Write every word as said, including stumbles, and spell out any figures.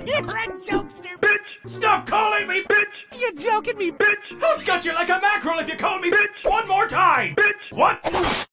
You're a jokester. Bitch! Stop calling me bitch! You're joking me. Bitch! I'll gut you like a mackerel if you call me bitch! One more time! Bitch! What?